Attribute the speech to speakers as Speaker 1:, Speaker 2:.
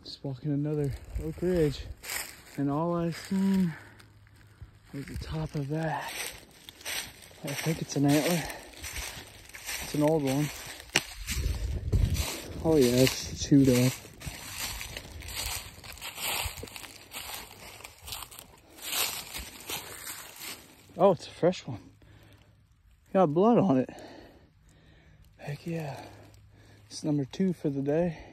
Speaker 1: Just walking another oak ridge, and all I seen was the top of that. I think it's an antler. It's an old one. Oh yeah, it's chewed up. Oh, it's a fresh one. Got blood on it. Heck yeah. It's number 2 for the day.